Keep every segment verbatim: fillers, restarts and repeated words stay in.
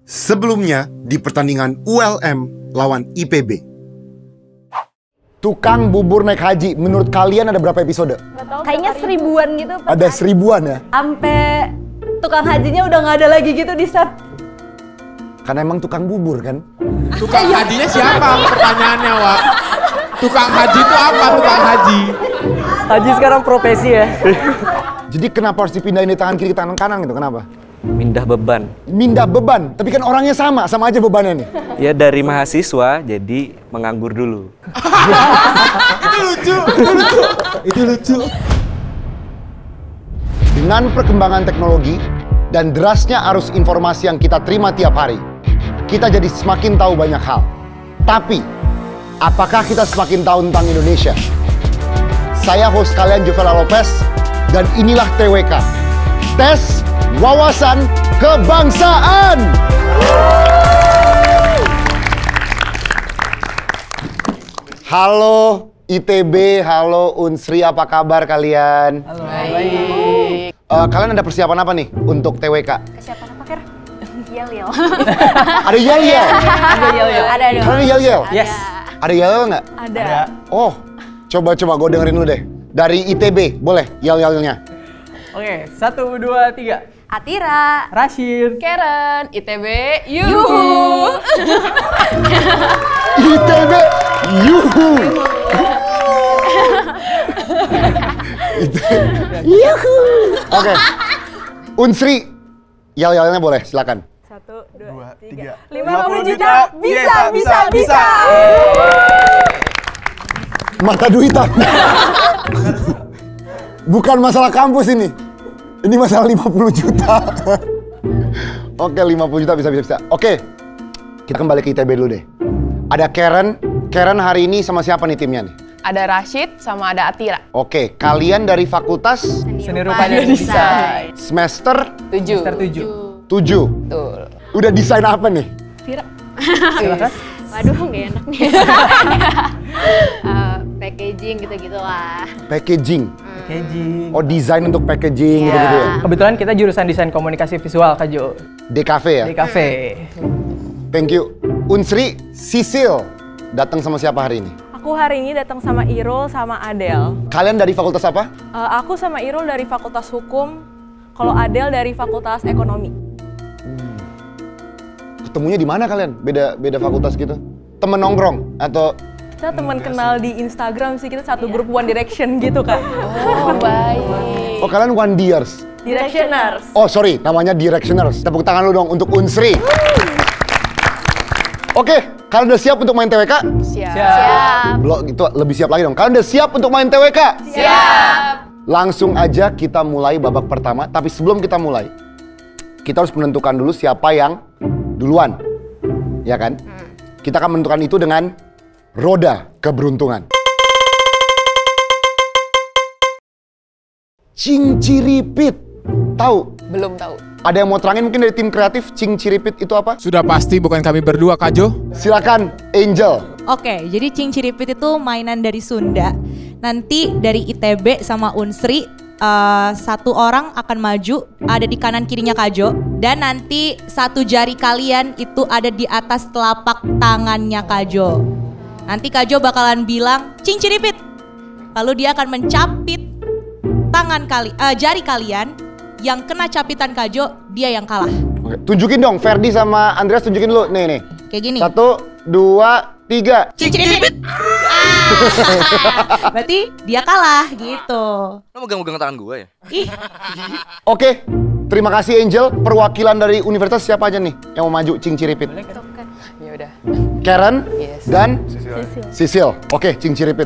Sebelumnya di pertandingan U L M lawan I P B. Tukang bubur naik haji, menurut kalian ada berapa episode? Kayaknya seribuan gitu. Ada seribuan ya? Sampai tukang hajinya udah nggak ada lagi gitu di set. Karena emang tukang bubur kan? Tukang hajinya siapa? Pertanyaannya, Wak. Tukang haji itu apa tukang haji? Haji sekarang profesi ya. Jadi kenapa harus dipindahin di tangan kiri ke tangan kanan gitu? Kenapa? Mindah beban. Mindah beban, tapi kan orangnya sama, sama aja bebannya nih. Ya dari mahasiswa jadi menganggur dulu. Itu lucu, itu lucu, itu lucu. Dengan perkembangan teknologi dan derasnya arus informasi yang kita terima tiap hari, kita jadi semakin tahu banyak hal. Tapi, apakah kita semakin tahu tentang Indonesia? Saya host kalian Juvela Lopez, dan inilah T W K, Tes Wawasan Kebangsaan. Halo I T B, halo Unsri, apa kabar kalian? Halo. Baik. Uh, kalian ada persiapan apa nih untuk T W K? Persiapan apa, Ker? Yel-yel. Ada yel-yel? Ada yel-yel. Ada dong. Kalian ada yel-yel? Yes. Ada yel-yel nggak? Ada. Oh, coba-coba gue dengerin dulu deh. Dari I T B, boleh yel-yelnya? Oke, satu, dua, tiga. Atira. Rashid. Karen, I T B, yuhu. I T B, yuhu. Yuhu. Oke, Unsri, yel-yelnya boleh, silakan. Satu, dua, tiga. lima puluh juta. Bisa, bisa, bisa. Mata duitan. Bukan masalah kampus ini. Ini masalah lima puluh juta. Oke, lima puluh juta bisa, bisa, bisa. Oke, kita kembali ke I T B dulu deh. Ada Karen. Karen hari ini sama siapa nih timnya nih? Ada Rashid sama ada Atira. Oke, kalian dari fakultas Seni rupa dan desain. semester Tujuh. Semester tujuh. tujuh. Betul. Udah desain apa nih? Vira. Silakan. Waduh, nggak enak nih. uh, packaging gitu-gitu lah. Packaging. Packaging. Oh, desain untuk packaging Iya. gitu-gitu ya? Kebetulan kita jurusan desain komunikasi visual, Kak Jo. D K V ya? Di kafe. Thank you. Unsri, Sisil, datang sama siapa hari ini? Aku hari ini datang sama Irul sama Adel. Kalian dari fakultas apa? Uh, aku sama Irul dari Fakultas Hukum, kalau Adel dari Fakultas Ekonomi. Ketemunya di mana kalian? Beda beda fakultas gitu? Temen nongkrong atau? Kita teman kenal di Instagram sih, kita satu grup One Direction gitu kan. Oh, baik. Oh, kalian One Dears? Directioners. Oh, sorry, namanya Directioners. Tepuk tangan lu dong untuk Unsri. Oke, kalian udah siap untuk main T W K? Siap. Siap. Belum, itu lebih siap lagi dong. Kalian udah siap untuk main T W K? Siap. Langsung aja kita mulai babak pertama. Tapi sebelum kita mulai, kita harus menentukan dulu siapa yang duluan. Ya kan? Hmm. Kita akan menentukan itu dengan roda keberuntungan. Cinciripit. Tahu? Belum tahu. Ada yang mau terangin mungkin dari tim kreatif Cinciripit itu apa? Sudah pasti bukan kami berdua, Kak Jo. Silakan, Angel. Oke, jadi Cinciripit itu mainan dari Sunda. Nanti dari I T B sama Unsri, uh, satu orang akan maju, ada di kanan kirinya Kajo. Dan nanti satu jari kalian itu ada di atas telapak tangannya Kajo. Nanti Kajo bakalan bilang, Cinciripit. Lalu dia akan mencapit tangan kali, uh, jari kalian. Yang kena capitan Kajo, dia yang kalah. Oke, tunjukin dong, Ferdi sama Andreas tunjukin dulu. Nih, nih. Kayak gini. Satu, dua, tiga. Cinciripit. Berarti dia kalah gitu. Lo megang-megang tangan gue ya? Ih. Oke, terima kasih Angel. Perwakilan dari universitas siapa aja nih yang mau maju Cinciripit? Ya udah. Karen Yes. dan Sisil. Oke, Cinciripit.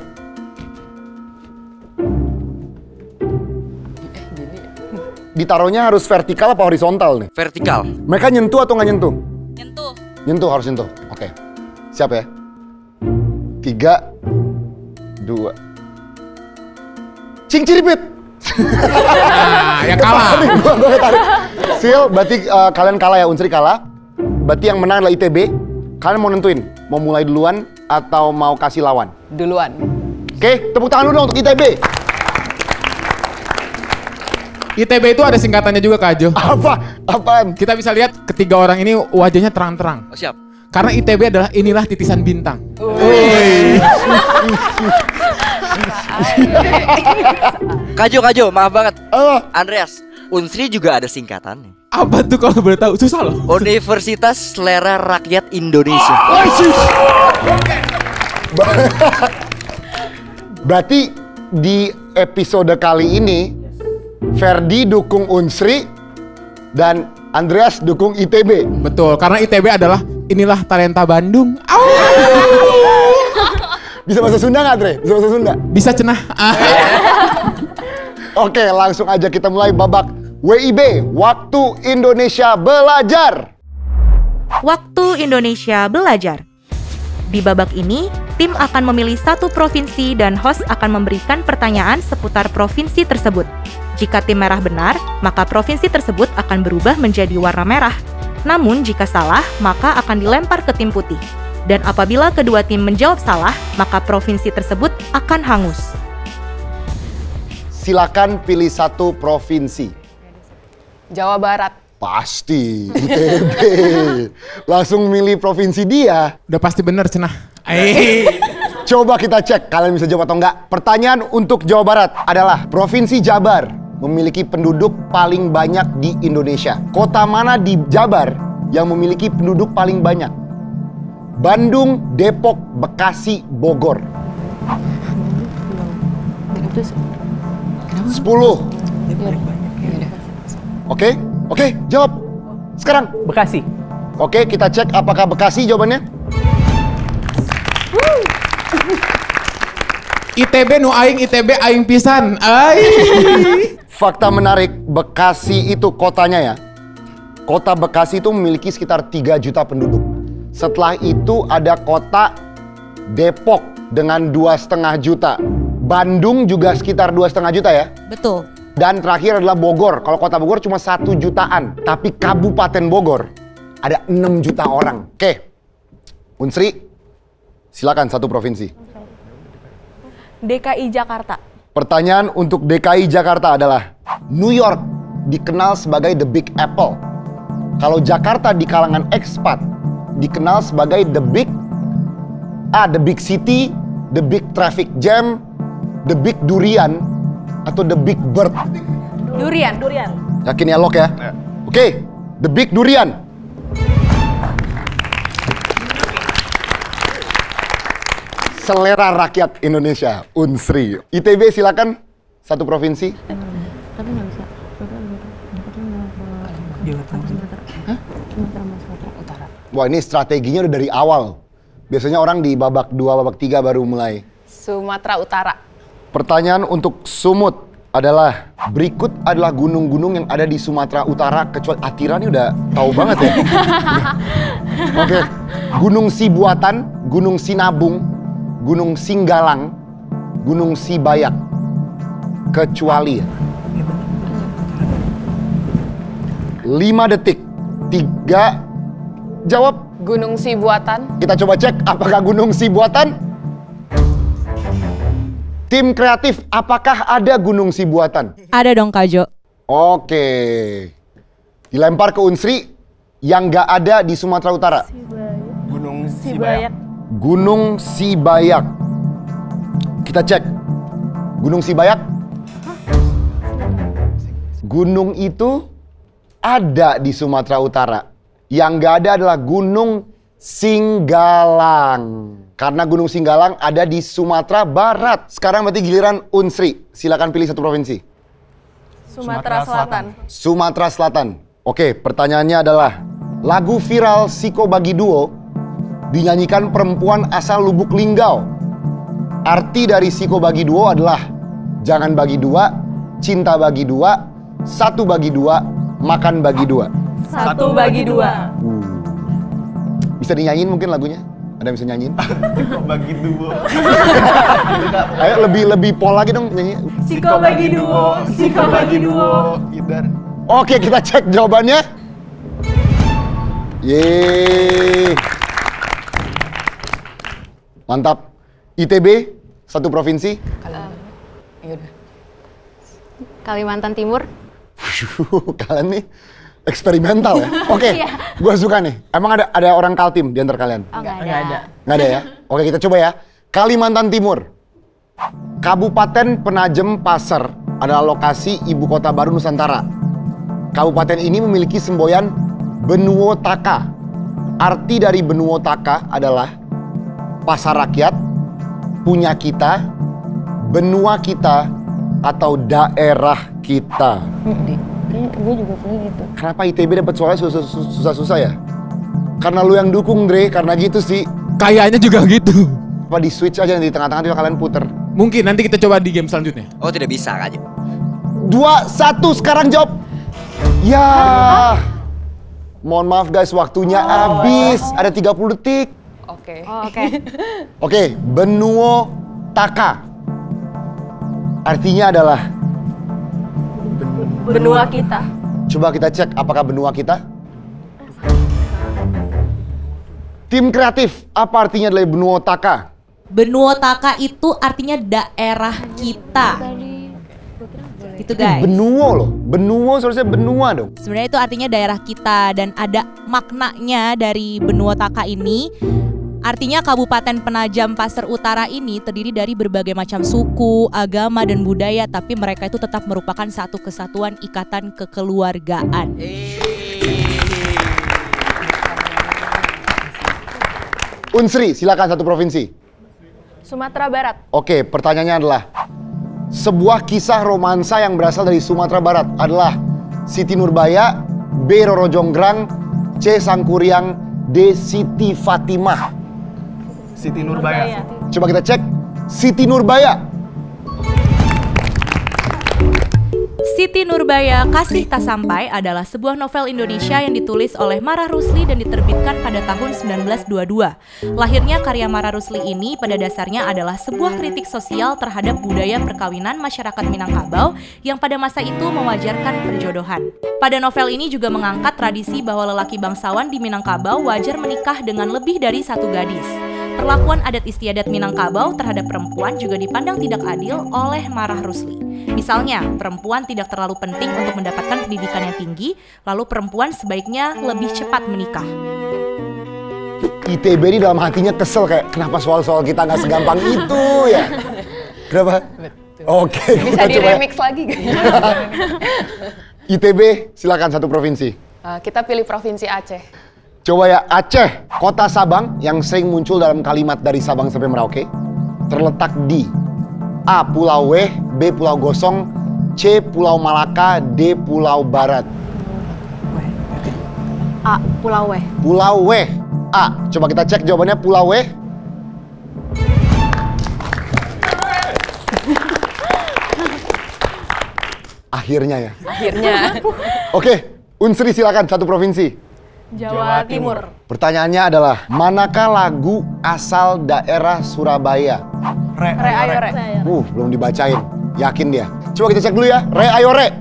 Ditaruhnya harus vertikal apa horizontal nih? Vertikal. Mereka nyentuh atau nggak nyentuh? Nyentuh. Nyentuh, harus nyentuh. Oke. Siap ya? Tiga, dua. Cinciripit! Nah, yang kalah. Tarik, gua, gua tarik. Sil, berarti uh, kalian kalah ya, Unsri kalah. Berarti yang menang adalah I T B. Kalian mau nentuin, mau mulai duluan atau mau kasih lawan? Duluan. Oke, tepuk tangan dulu dong untuk I T B. I T B itu ada singkatannya juga Kak Jo. Apa? Apaan? Kita bisa lihat ketiga orang ini wajahnya terang-terang. Oh, siap. Karena I T B adalah inilah titisan bintang. Kajo, Kajo, maaf banget. Oh. Andreas, Unsri juga ada singkatannya. Apa tuh kalau boleh tahu? Susah loh. Universitas Selera Rakyat Indonesia. Berarti di episode kali ini Ferdi dukung Unsri dan Andreas dukung I T B. Betul, karena I T B adalah inilah talenta Bandung. Au! Bisa bahasa Sunda nggak, Andre? Bisa bahasa Sunda? Bisa cenah. Oke, langsung aja kita mulai babak W I B, Waktu Indonesia Belajar. Waktu Indonesia Belajar. Di babak ini, tim akan memilih satu provinsi dan host akan memberikan pertanyaan seputar provinsi tersebut. Jika tim merah benar, maka provinsi tersebut akan berubah menjadi warna merah. Namun jika salah, maka akan dilempar ke tim putih. Dan apabila kedua tim menjawab salah, maka provinsi tersebut akan hangus. Silakan pilih satu provinsi. Jawa Barat. Pasti, I T B. Langsung milih provinsi dia. Udah pasti bener cenah. Eh. Coba kita cek, kalian bisa jawab atau enggak. Pertanyaan untuk Jawa Barat adalah, Provinsi Jabar memiliki penduduk paling banyak di Indonesia. Kota mana di Jabar yang memiliki penduduk paling banyak? Bandung, Depok, Bekasi, Bogor. Sepuluh. Oke, oke, jawab. Sekarang. Bekasi. Oke, kita cek apakah Bekasi jawabannya. I T B nu aing, I T B aing pisan. Ai. Fakta menarik, Bekasi itu kotanya ya. Kota Bekasi itu memiliki sekitar tiga juta penduduk. Setelah itu ada kota Depok dengan dua setengah juta. Bandung juga sekitar dua setengah juta ya. Betul. Dan terakhir adalah Bogor. Kalau kota Bogor cuma satu jutaan. Tapi Kabupaten Bogor ada enam juta orang. Oke, Unsri, silakan satu provinsi. D K I Jakarta. Pertanyaan untuk D K I Jakarta adalah, New York dikenal sebagai The Big Apple. Kalau Jakarta di kalangan ekspat dikenal sebagai The Big A, The Big City, The Big Traffic Jam, The Big Durian, atau The Big Bird. Durian. Durian. Yakin ya, Lok ya? Oke, The Big Durian. Selera Rakyat Indonesia, Unsri. I T B silakan, satu provinsi. Tapi nggak bisa. Wah, ini strateginya udah dari awal. Biasanya orang di babak dua, babak tiga baru mulai. Sumatera Utara. Pertanyaan untuk Sumut adalah, berikut adalah gunung-gunung yang ada di Sumatera Utara, kecuali Atira ini udah tahu banget ya. Oke, Gunung Sibuatan, Gunung Sinabung, Gunung Singgalang, Gunung Sibayak, kecuali. Lima detik, tiga, jawab. Gunung Sibuatan. Kita coba cek apakah Gunung Sibuatan. Tim kreatif, apakah ada Gunung Sibuatan? Ada dong, Kak Jo. Oke. Dilempar ke Unsri, yang nggak ada di Sumatera Utara. Gunung Sibayak. Gunung Sibayak. Kita cek. Gunung Sibayak. Gunung itu ada di Sumatera Utara. Yang nggak ada adalah Gunung Singgalang. Karena Gunung Singgalang ada di Sumatera Barat. Sekarang berarti giliran Unsri. Silakan pilih satu provinsi. Sumatera Selatan. Sumatera Selatan. Oke, pertanyaannya adalah, lagu viral Siko Bagi Duo dinyanyikan perempuan asal Lubuk Linggau. Arti dari Siko Bagi Duo adalah, jangan bagi dua, cinta bagi dua, satu bagi dua, makan bagi dua. Satu bagi dua. Uh. Bisa dinyanyiin mungkin lagunya? Ada yang bisa nyanyiin? Siko bagi duo. Ayo lebih lebih pol lagi dong nyanyi. Siko bagi duo, Siko bagi duo. Idar. Oke, kita cek jawabannya. Yeay. Mantap. I T B, satu provinsi. Kalimantan Timur. Kalian nih eksperimental ya. Oke, gue suka nih. Emang ada ada orang Kaltim di antara kalian? Oh, nggak ada. Nggak ada. Nggak ada ya? Oke, kita coba ya. Kalimantan Timur. Kabupaten Penajem Pasir adalah lokasi ibu kota baru Nusantara. Kabupaten ini memiliki semboyan Benuo Taka. Arti dari Benuo Taka adalah pasar rakyat, punya kita, benua kita, atau daerah kita. Gue juga punya gitu. Kenapa I T B dapat soalnya susah-susah ya? Karena lu yang dukung, Dre. Karena gitu sih. Kayaknya juga gitu. Apa di switch aja di tengah-tengah juga kalian puter. Mungkin nanti kita coba di game selanjutnya. Oh tidak bisa Kak Jo. Dua, satu, sekarang jawab. Ya. Mohon maaf guys, waktunya habis. Ada tiga puluh detik. Oke. Oh, oke. Oke, Benuo Taka. Artinya adalah, Benua kita. coba kita cek apakah benua kita. Tim kreatif, apa artinya dari Benuo Taka? Benuo Taka itu artinya daerah kita. Gitu guys. Benuo loh, Benuo seharusnya benua dong. Sebenarnya itu artinya daerah kita dan ada maknanya dari Benuo Taka ini. Artinya Kabupaten Penajam Pasir Utara ini terdiri dari berbagai macam suku, agama, dan budaya, tapi mereka itu tetap merupakan satu kesatuan ikatan kekeluargaan. Unsri, silakan satu provinsi. Sumatera Barat. Oke, pertanyaannya adalah, sebuah kisah romansa yang berasal dari Sumatera Barat adalah Siti Nurbaya, B. Roro Jonggrang, C. Sangkuriang, D. Siti Fatimah. Siti Nurbaya. Coba kita cek. Siti Nurbaya. Siti Nurbaya Kasih Tak Sampai adalah sebuah novel Indonesia yang ditulis oleh Marah Rusli dan diterbitkan pada tahun sembilan belas dua puluh dua. Lahirnya karya Marah Rusli ini pada dasarnya adalah sebuah kritik sosial terhadap budaya perkawinan masyarakat Minangkabau yang pada masa itu mewajarkan perjodohan. Pada novel ini juga mengangkat tradisi bahwa lelaki bangsawan di Minangkabau wajar menikah dengan lebih dari satu gadis. Perlakuan adat istiadat Minangkabau terhadap perempuan juga dipandang tidak adil oleh Marah Rusli. Misalnya, perempuan tidak terlalu penting untuk mendapatkan pendidikan yang tinggi, lalu perempuan sebaiknya lebih cepat menikah. I T B ini dalam hatinya kesel kayak, kenapa soal-soal kita nggak segampang itu ya? Kenapa? Oke, Bisa kita di coba. remix lagi gak? I T B, silakan satu provinsi. Uh, kita pilih Provinsi Aceh. Coba ya, Aceh, kota Sabang yang sering muncul dalam kalimat dari Sabang sampai Merauke, terletak di A. Pulau W, B. Pulau Gosong, C. Pulau Malaka, D. Pulau Barat. A. Pulau W. Pulau W, A. Coba kita cek jawabannya Pulau W. Akhirnya ya. Akhirnya. Oke, Unsri silakan satu provinsi. Jawa, Timur. Pertanyaannya adalah, manakah lagu asal daerah Surabaya? Re ayo re. Uh, belum dibacain. Yakin dia. Coba kita cek dulu ya. Re ayo re.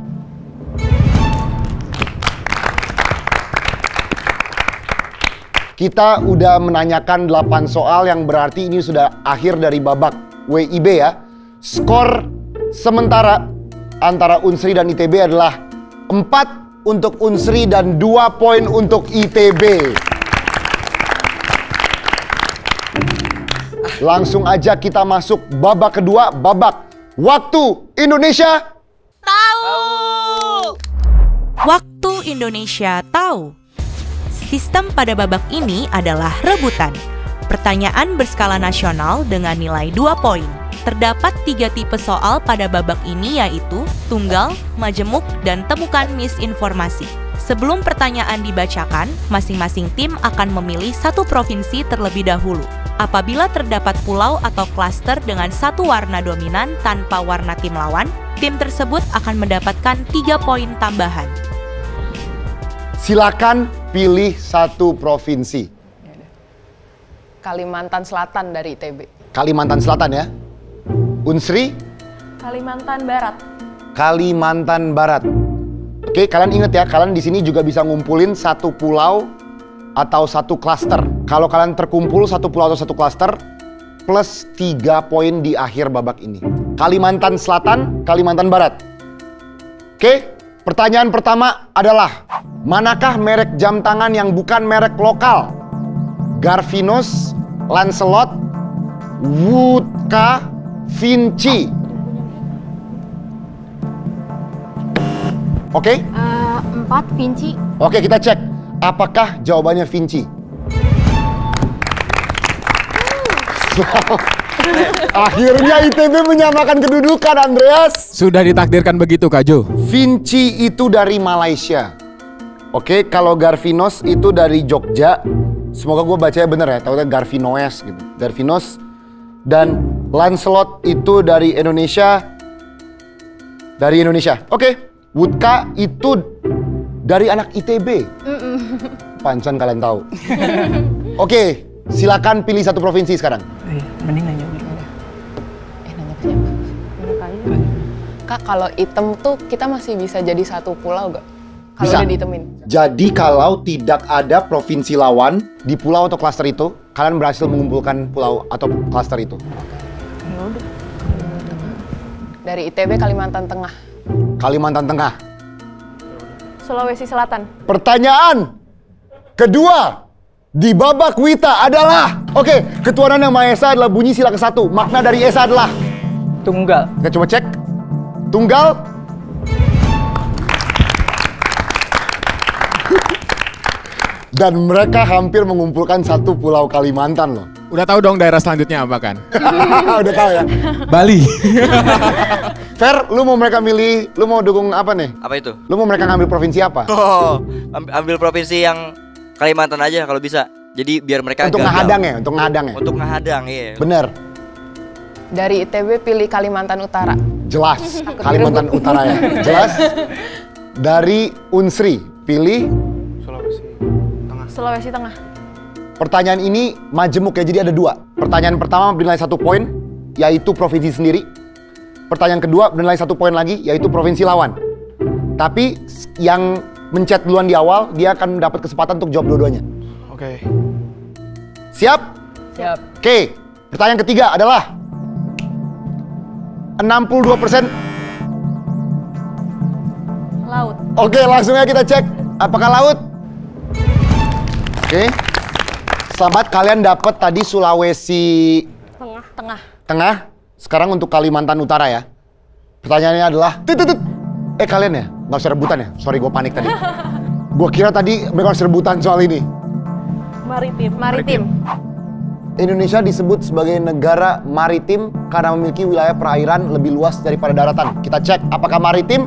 Kita udah menanyakan delapan soal yang berarti ini sudah akhir dari babak W I B ya. Skor sementara antara Unsri dan I T B adalah empat untuk Unsri dan dua poin untuk I T B. Langsung aja kita masuk babak kedua, babak Waktu Indonesia Tahu. Waktu Indonesia Tahu. Sistem pada babak ini adalah rebutan. Pertanyaan berskala nasional dengan nilai dua poin. Terdapat tiga tipe soal pada babak ini yaitu tunggal, majemuk, dan temukan misinformasi. Sebelum pertanyaan dibacakan, masing-masing tim akan memilih satu provinsi terlebih dahulu. Apabila terdapat pulau atau klaster dengan satu warna dominan tanpa warna tim lawan, tim tersebut akan mendapatkan tiga poin tambahan. Silakan pilih satu provinsi. Kalimantan Selatan dari I T B. Kalimantan Selatan ya. Unsri? Kalimantan Barat. Kalimantan Barat. Oke, kalian ingat ya, kalian di sini juga bisa ngumpulin satu pulau atau satu klaster. Kalau kalian terkumpul satu pulau atau satu klaster, plus tiga poin di akhir babak ini. Kalimantan Selatan, Kalimantan Barat. Oke, Pertanyaan pertama adalah, manakah merek jam tangan yang bukan merek lokal? Garfinos, Lancelot, Wootka, Vinci. Oke? Okay? Uh, empat, Vinci. Oke, kita cek. Apakah jawabannya Vinci? Akhirnya I T B menyamakan kedudukan, Andreas. Sudah ditakdirkan begitu, Kak Jo. Vinci itu dari Malaysia. Oke, kalau Garfinos itu dari Jogja. Semoga gue bacanya bener ya, tahu Garfinoes gitu. Garfinos. Dan Lancelot itu dari Indonesia. Dari Indonesia. Oke. Wootka itu dari anak I T B. Pancan kalian tahu. Oke, silakan pilih satu provinsi sekarang. Eh, mending nanya dulu. Eh, nanya ke siapa? Kak, kalau item tuh kita masih bisa jadi satu pulau gak? Kalau Bisa. udah ditemin. Jadi kalau tidak ada provinsi lawan di pulau atau klaster itu, kalian berhasil mengumpulkan pulau atau klaster itu. Dari I T B Kalimantan Tengah. Kalimantan Tengah. Sulawesi Selatan. Pertanyaan kedua di babak Wita adalah, oke, ketuhanan yang Maha Esa adalah bunyi sila ke satu. Makna dari Esa adalah Tunggal. Kita coba cek. Tunggal. Dan mereka hampir mengumpulkan satu pulau Kalimantan loh. Udah tahu dong daerah selanjutnya apa kan? Udah tahu ya? Bali. Fer, lu mau mereka milih, lu mau dukung apa nih? Apa itu? Lu mau mereka ngambil provinsi apa? Oh, am- ambil provinsi yang Kalimantan aja kalau bisa. Jadi biar mereka Untuk gagal. ngehadang ya, untuk ngehadang ya? Untuk ngehadang, iya. Bener, Dari I T B pilih Kalimantan Utara. jelas. Kalimantan Utara ya, jelas. Dari Unsri, pilih. Sulawesi Tengah. Sulawesi Tengah. Pertanyaan ini majemuk ya, jadi ada dua. Pertanyaan pertama bernilai satu poin, yaitu provinsi sendiri. Pertanyaan kedua bernilai satu poin lagi, yaitu provinsi lawan. Tapi yang mencet duluan di awal, dia akan mendapat kesempatan untuk jawab dua-duanya. Oke. Siap? Siap. Oke, pertanyaan ketiga adalah enam puluh dua persen. Laut. Oke, langsung aja kita cek apakah laut. Oke. Selamat, kalian dapat tadi Sulawesi Tengah. Tengah. Tengah. Sekarang untuk Kalimantan Utara ya. Pertanyaannya adalah tut, tut, tut. Eh kalian ya? Nggak usah rebutan ya? Sorry, gue panik tadi. Gue kira tadi mereka harus rebutan soal ini. Maritim. Maritim. Indonesia disebut sebagai negara maritim karena memiliki wilayah perairan lebih luas daripada daratan. Kita cek apakah maritim.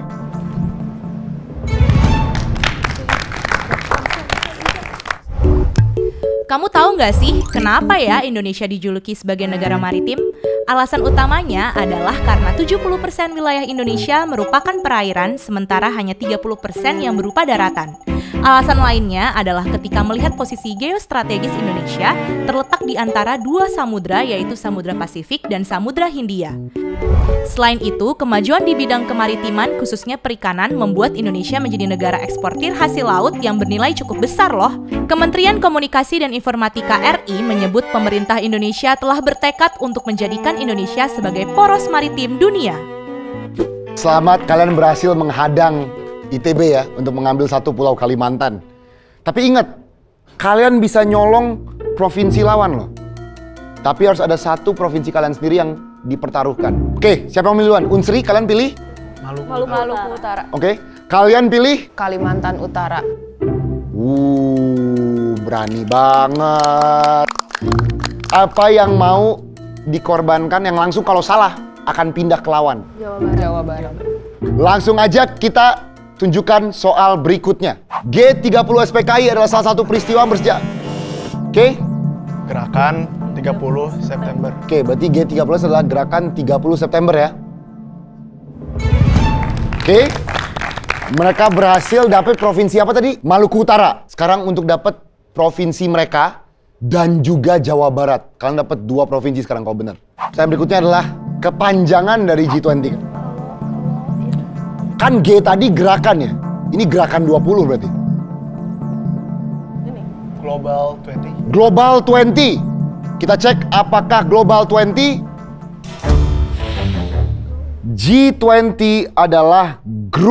Kamu tahu nggak sih kenapa ya Indonesia dijuluki sebagai negara maritim? Alasan utamanya adalah karena tujuh puluh persen wilayah Indonesia merupakan perairan, sementara hanya tiga puluh persen yang berupa daratan. Alasan lainnya adalah ketika melihat posisi geostrategis Indonesia terletak di antara dua samudra, yaitu Samudra Pasifik dan Samudra Hindia. Selain itu, kemajuan di bidang kemaritiman khususnya perikanan membuat Indonesia menjadi negara eksportir hasil laut yang bernilai cukup besar loh. Kementerian Komunikasi dan Informatika R I menyebut pemerintah Indonesia telah bertekad untuk menjadikan Indonesia sebagai poros maritim dunia. Selamat, kalian berhasil menghadang I T B ya untuk mengambil satu pulau Kalimantan. Tapi ingat, kalian bisa nyolong provinsi lawan loh. Tapi harus ada satu provinsi kalian sendiri yang dipertaruhkan. Oke, siapa yang milih duluan? Unsri, kalian pilih? Maluku. Maluku, Maluku Utara. Oke, kalian pilih? Kalimantan Utara. Uh, berani banget. Apa yang mau dikorbankan yang langsung kalau salah akan pindah ke lawan? Jawa Barat. Jawa Barat. Langsung aja kita tunjukkan soal berikutnya. G tiga puluh S P K I adalah salah satu peristiwa bersejarah. Oke? Gerakan tiga puluh September. Oke, berarti G tiga puluh adalah gerakan tiga puluh September ya. Oke. Mereka berhasil dapat provinsi apa tadi? Maluku Utara. Sekarang untuk dapat provinsi mereka dan juga Jawa Barat. Kalian dapat dua provinsi sekarang kalau benar. Saya berikutnya adalah kepanjangan dari G dua puluh. Kan G tadi gerakan ya. Ini gerakan dua puluh berarti. Global dua puluh. Global dua puluh. Kita cek apakah Global dua puluh. G dua puluh adalah grup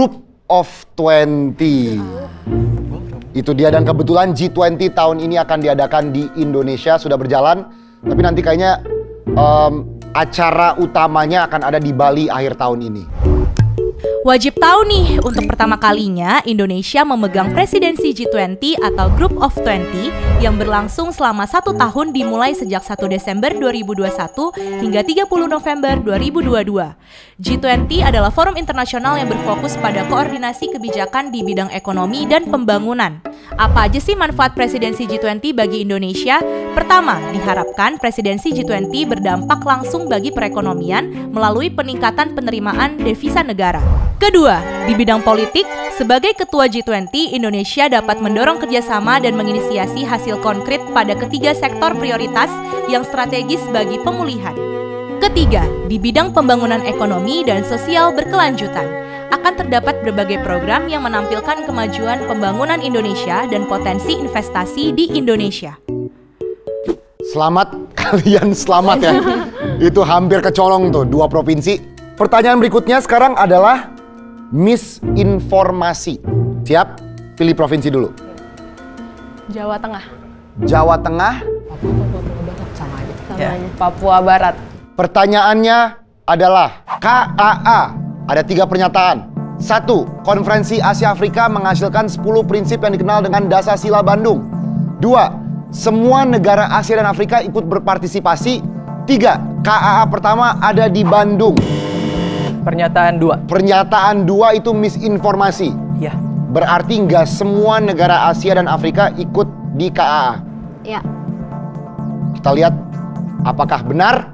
of twenty. Itu dia, dan kebetulan G dua puluh tahun ini akan diadakan di Indonesia, sudah berjalan. Tapi nanti kayaknya um, acara utamanya akan ada di Bali akhir tahun ini. Wajib tahu nih, untuk pertama kalinya Indonesia memegang presidensi G dua puluh atau Group of twenty yang berlangsung selama satu tahun dimulai sejak satu Desember dua ribu dua puluh satu hingga tiga puluh November dua ribu dua puluh dua. G dua puluh adalah forum internasional yang berfokus pada koordinasi kebijakan di bidang ekonomi dan pembangunan. Apa aja sih manfaat presidensi G dua puluh bagi Indonesia? Pertama, diharapkan presidensi G dua puluh berdampak langsung bagi perekonomian melalui peningkatan penerimaan devisa negara. Kedua, di bidang politik, sebagai ketua G dua puluh, Indonesia dapat mendorong kerjasama dan menginisiasi hasil konkret pada ketiga sektor prioritas yang strategis bagi pemulihan. Ketiga, di bidang pembangunan ekonomi dan sosial berkelanjutan, akan terdapat berbagai program yang menampilkan kemajuan pembangunan Indonesia dan potensi investasi di Indonesia. Selamat, kalian selamat ya. Itu hampir kecolong tuh, dua provinsi. Pertanyaan berikutnya sekarang adalah misinformasi. Siap? Pilih provinsi dulu. Jawa Tengah. Jawa Tengah. Sama aja. Sama aja. Papua Barat. Pertanyaannya adalah K A A. Ada tiga pernyataan. Satu, Konferensi Asia Afrika menghasilkan sepuluh prinsip yang dikenal dengan Dasar Sila Bandung. Dua, semua negara Asia dan Afrika ikut berpartisipasi. Tiga, K A A pertama ada di Bandung. Pernyataan dua. Pernyataan dua itu misinformasi. Iya. Berarti nggak semua negara Asia dan Afrika ikut di K A A. Iya. Kita lihat apakah benar.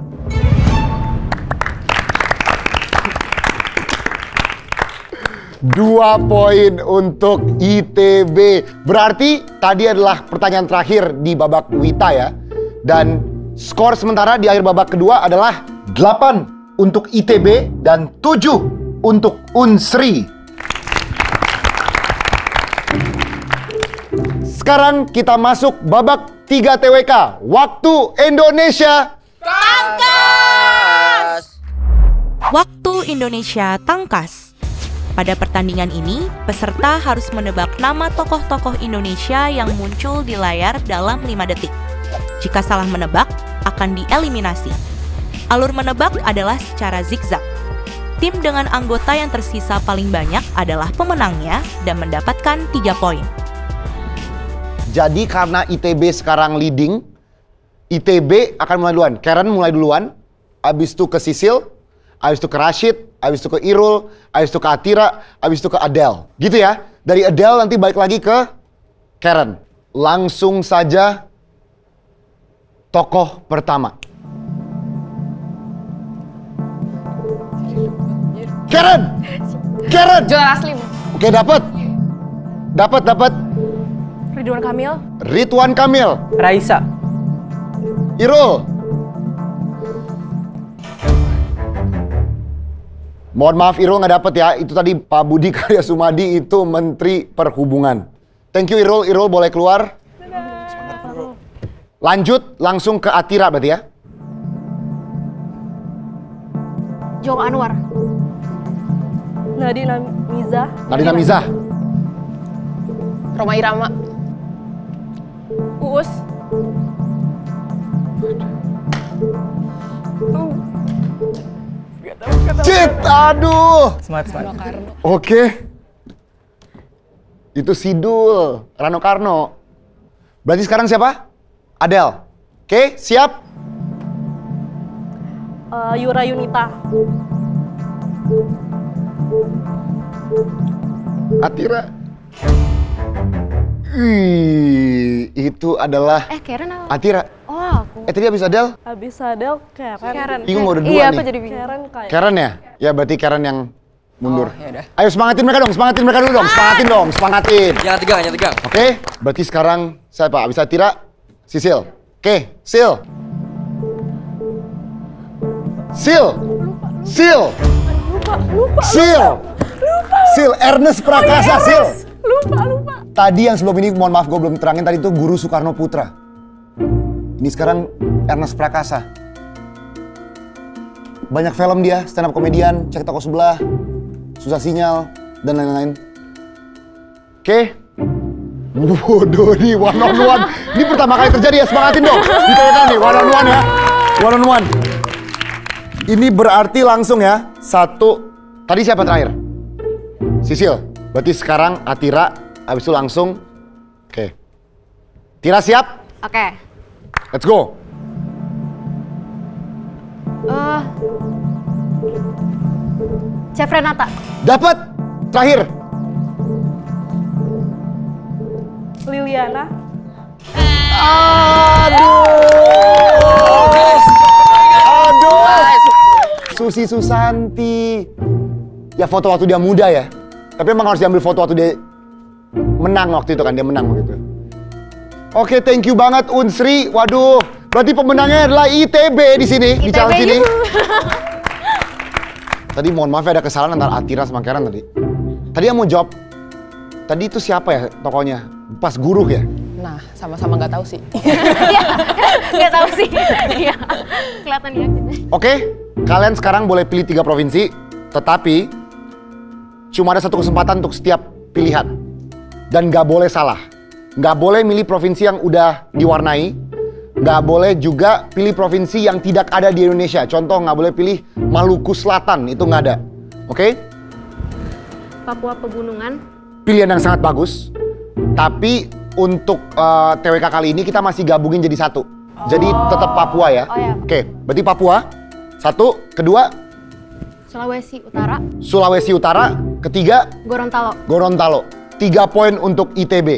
Dua poin untuk I T B. Berarti tadi adalah pertanyaan terakhir di babak Wita ya. Dan skor sementara di akhir babak kedua adalah delapan untuk I T B dan tujuh untuk Unsri. Sekarang kita masuk babak tiga T W K. Waktu Indonesia Tangkas. Waktu Indonesia Tangkas. Pada pertandingan ini, peserta harus menebak nama tokoh-tokoh Indonesia yang muncul di layar dalam lima detik. Jika salah menebak, akan dieliminasi. Alur menebak adalah secara zigzag. Tim dengan anggota yang tersisa paling banyak adalah pemenangnya dan mendapatkan tiga poin. Jadi karena I T B sekarang leading, I T B akan mulai duluan. Karen mulai duluan, abis itu ke Sisil, abis itu ke Rashid, abis itu ke Irul, abis itu ke Atira, abis itu ke Adele. Gitu ya. Dari Adele nanti balik lagi ke Karen. Langsung saja tokoh pertama. Karen! Karen! Joel Aslim. Oke, dapat. Dapat, dapat. Ridwan Kamil. Ridwan Kamil. Raisa. Irul. Mohon maaf Irul nggak dapet ya. Itu tadi Pak Budi Karya Sumadi, itu Menteri Perhubungan. Thank you Irul. Irul boleh keluar. Lanjut langsung ke Atira berarti ya. Joko Anwar. Nadina Mizah. Nadina Mizah. Rhoma Irama. Uus. Cit, aduh. Smart, smart. Oke. Itu Sidul, Rano Karno. Berarti sekarang siapa? Adele. Oke, siap? Uh, Yura Yunita. Atira. Ih, itu adalah Eh, Karen apa? Atira. Oh, aku. Eh, tadi habis Adele? Habis Adele, Karen. Karen. Bingung udah dua Iya, nih. aku jadi bingung. Karen kayak. Karen ya? Ya berarti Karen yang mundur. Oh, yaudah. Ayo semangatin mereka dong, semangatin mereka dulu dong, semangatin dong, semangatin. Jangan tegang, jangan tegang. Oke, berarti sekarang siapa? Abis Atira, Sisil. Oke, Sil. Sil. Sil. Lupa, lupa. Sil. Lupa. Sil, Ernest Prakasa, Oh, Sil. Lupa, lupa. Tadi yang sebelum ini, mohon maaf gue belum terangin, tadi itu Guru Soekarno Putra. Ini sekarang Ernest Prakasa. Banyak film dia, stand up komedian, Cek Toko Sebelah, Susah Sinyal, dan lain-lain. Oke. Waduh, nih one on one. Ini pertama kali terjadi ya, semangatin dong. Di T W K nih, one on one ya. One on one. Ini berarti langsung ya, satu. Tadi siapa terakhir? Sisil. Berarti sekarang Atira, habis itu langsung. Oke. Tira siap? Oke. Let's go. Uh, Chef Renata. Dapat. Terakhir. Liliana. Aduh. Aduh. Susi Susanti. Ya foto waktu dia muda ya. Tapi emang harus diambil foto waktu dia menang waktu itu kan, dia menang begitu. Oke, thank you banget Unsri. Waduh, berarti pemenangnya adalah I T B di sini, di challenge ini. Tadi mohon maaf ya, ada kesalahan antara Atira sama Karen tadi. Tadi yang mau jawab, tadi itu siapa ya tokonya? Pas Guru ya? Nah, sama-sama nggak tahu sih. Nggak tahu sih. Iya, kelihatan ya. Oke, kalian sekarang boleh pilih tiga provinsi, tetapi cuma ada satu kesempatan untuk setiap pilihan. Dan nggak boleh salah. Nggak boleh milih provinsi yang udah diwarnai. Nggak boleh juga pilih provinsi yang tidak ada di Indonesia. Contoh, nggak boleh pilih Maluku Selatan, itu nggak ada. Oke? Papua Pegunungan. Pilihan yang sangat bagus. Tapi untuk uh, T W K kali ini kita masih gabungin jadi satu. Jadi tetap Papua ya. Oh, ya. Oke, berarti Papua. Satu, kedua. Sulawesi Utara. Sulawesi Utara. Ketiga. Gorontalo. Gorontalo. Tiga poin untuk I T B.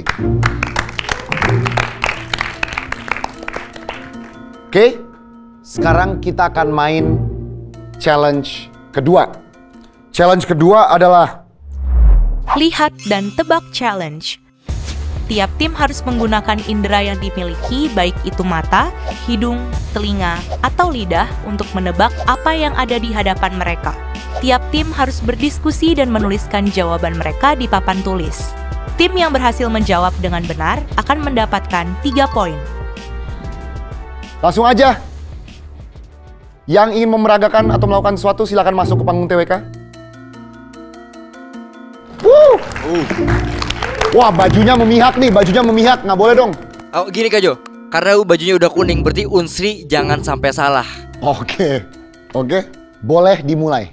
Oke, sekarang kita akan main challenge kedua. Challenge kedua adalah Lihat dan tebak challenge. Tiap tim harus menggunakan indera yang dimiliki, baik itu mata, hidung, telinga, atau lidah untuk menebak apa yang ada di hadapan mereka. Tiap tim harus berdiskusi dan menuliskan jawaban mereka di papan tulis. Tim yang berhasil menjawab dengan benar akan mendapatkan tiga poin. langsung aja. Yang ingin memeragakan atau melakukan sesuatu silakan masuk ke panggung T W K. Wuh. Uh. Wah, bajunya memihak nih, bajunya memihak, nggak boleh dong. Oh, gini Kak Jo, karena bajunya udah kuning, berarti Unsri jangan sampai salah. Oke, oke, boleh dimulai.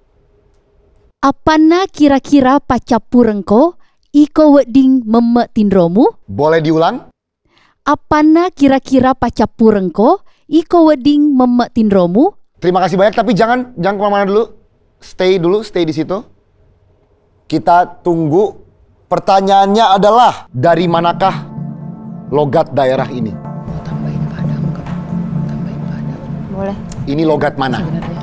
Apana kira-kira pacapurengko iko weding memek tindromu? Boleh diulang? Apana kira-kira pacapurengko iko weding memek tindromu? Terima kasih banyak, tapi jangan jangan kemana-mana dulu. Stay dulu, stay di situ. Kita tunggu. Pertanyaannya adalah, dari manakah logat daerah ini? Oh, tambahin Padang, Kak. Tambahin Padang. Boleh. Ini logat mana? Sebenarnya.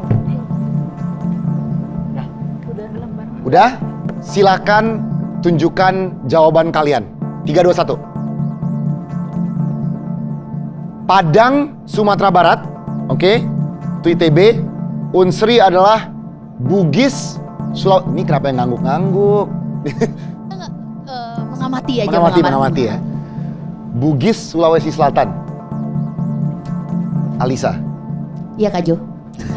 Udah? Silakan tunjukkan jawaban kalian. tiga, dua, satu. Padang, Sumatera Barat. Oke. Itu I T B. Unsri adalah Bugis, Sulawesi. Ini kenapa yang ngangguk-ngangguk? Uh, mengamati aja. Mengamati, mengamati ya. Bugis, Sulawesi Selatan. Alisa. Iya Kak Jo.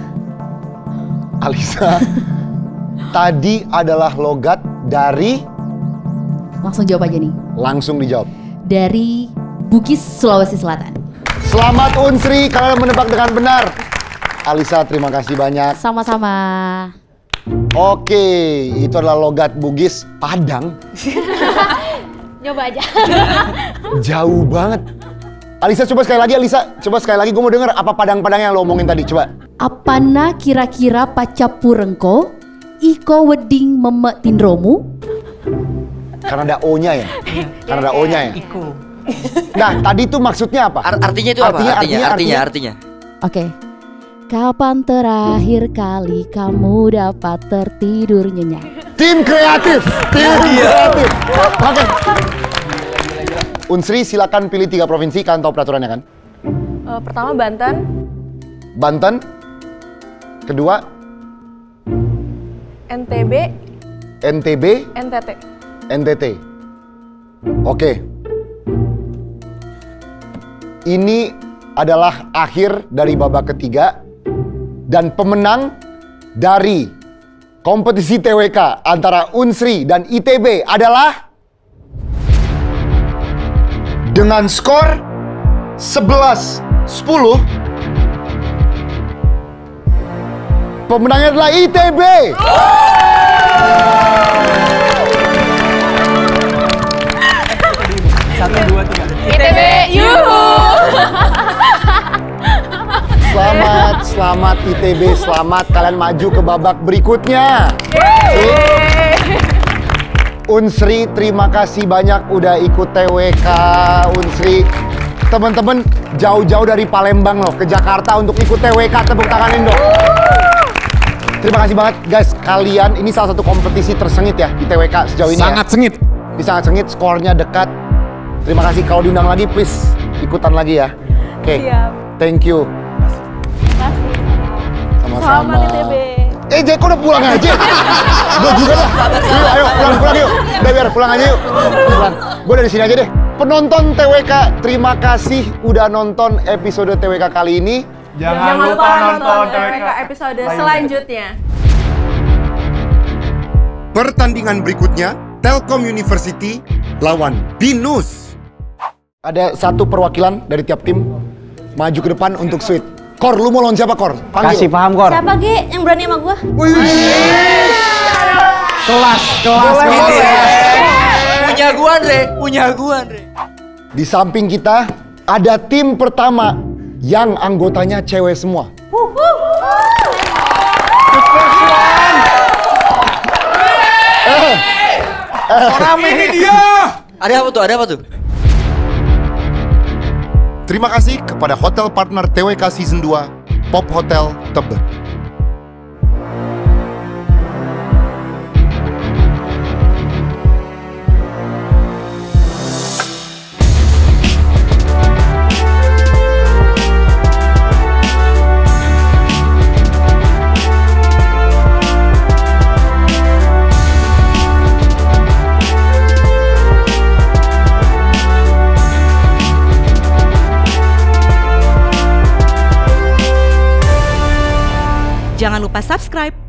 Alisa. Tadi adalah logat dari... Langsung jawab aja nih. Langsung dijawab. Dari Bugis, Sulawesi Selatan. Selamat Unsri, kalian menebak dengan benar. Alisa, terima kasih banyak. Sama-sama. Oke, itu adalah logat Bugis Padang. Coba aja. Jauh banget. Alisa, coba sekali lagi, Alisa. Coba sekali lagi, gue mau denger apa Padang-Padang yang lo omongin tadi, coba. Apana kira-kira pacapurengko iko weding memek tindromu? Karena ada O-nya ya? Karena ada O-nya ya? Nah, tadi itu maksudnya apa? Art artinya itu artinya, apa? Artinya, artinya, artinya, artinya. Oke. Kapan terakhir kali kamu dapat tertidur nyenyak? Tim kreatif, tim kreatif. Oke. Unsri, silakan pilih tiga provinsi. Kalian tahu peraturannya kan? Uh, pertama Banten. Banten. Kedua. N T B. N T B. N T T. N T T. Oke. Ini adalah akhir dari babak ketiga. Dan pemenang dari kompetisi T W K antara Unsri dan I T B adalah dengan skor sebelas sepuluh. Pemenangnya adalah I T B. Satu, dua, tiga. I T B, yuhu. Selamat, selamat I T B, selamat kalian maju ke babak berikutnya. Unsri, terima kasih banyak udah ikut T W K. Unsri, teman-teman jauh-jauh dari Palembang loh ke Jakarta untuk ikut T W K, tepuk tanganin dong. Terima kasih banget guys, kalian ini salah satu kompetisi tersengit ya di T W K sejauh ini. Sangat ya. sengit. Ini sangat sengit, skornya dekat. Terima kasih, kalau diundang lagi please ikutan lagi ya. Oke, okay. Thank you. Sama-sama. Selamat I T B. Eh, Jeko udah pulang aja. Gue juga lah. Yuk, ayo pulang-pulang yuk. Udah biar pulang aja yuk. Pulang. Gue dari sini aja deh. Penonton T W K, terima kasih udah nonton episode T W K kali ini. Jangan, Jangan lupa, lupa nonton nonton T W K episode selanjutnya. Pertandingan berikutnya, Telkom University lawan Binus. Ada satu perwakilan dari tiap tim maju ke depan untuk sweet. Kor, lu mau lawan siapa, Kor? Panggil. Kasih paham, Kor. Siapa Ge yang berani sama gua? Kelas, kelas. Punya gua, Andre. Punya gua, Andre. Di samping kita ada tim pertama yang anggotanya cewek semua. Eh, Rame ini dia. Ada apa tuh? Ada apa tuh? Terima kasih kepada hotel partner T W K Season dua, Pop Hotel Tebet. Jangan lupa subscribe.